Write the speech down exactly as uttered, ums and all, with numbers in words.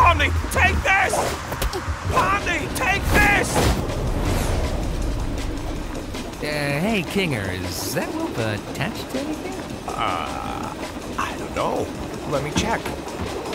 Pomni, take this! Pomni, take this! Uh, hey, Kinger, is that rope attached to anything? Uh, I don't know. Let me check.